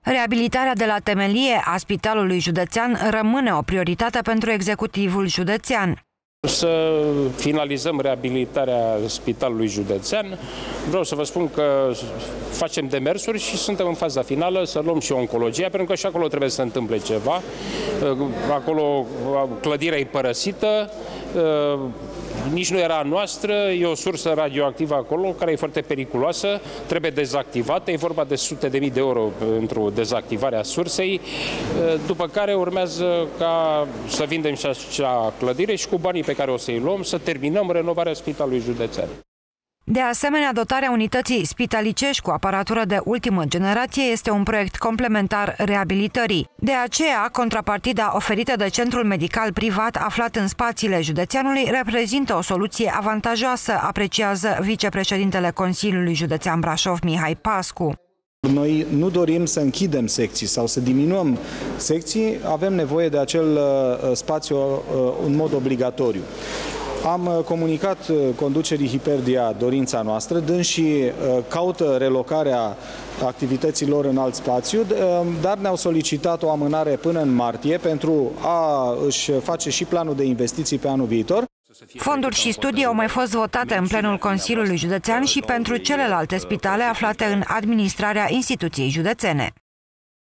Reabilitarea de la temelie a Spitalului Județean rămâne o prioritate pentru executivul județean. Să finalizăm reabilitarea Spitalului Județean. Vreau să vă spun că facem demersuri și suntem în faza finală să luăm și oncologia, pentru că și acolo trebuie să se întâmple ceva. Acolo clădirea e părăsită, nici nu era a noastră, e o sursă radioactivă acolo care e foarte periculoasă, trebuie dezactivată, e vorba de sute de mii de euro pentru dezactivarea sursei, după care urmează ca să vindem și acea clădire și cu banii pe care o să-i luăm să terminăm renovarea Spitalului Județean. De asemenea, dotarea unității spitalicești cu aparatură de ultimă generație este un proiect complementar reabilitării. De aceea, contrapartida oferită de centrul medical privat aflat în spațiile județeanului reprezintă o soluție avantajoasă, apreciază vicepreședintele Consiliului Județean Brașov, Mihai Pascu. Noi nu dorim să închidem secții sau să diminuăm secții, avem nevoie de acel spațiu în mod obligatoriu. Am comunicat conducerii Hiperdia dorința noastră, dânsii caută relocarea activităților în alt spațiu, dar ne-au solicitat o amânare până în martie pentru a își face și planul de investiții pe anul viitor. Fonduri și studii au mai fost votate în plenul Consiliului Județean și pentru celelalte spitale aflate în administrarea instituției județene.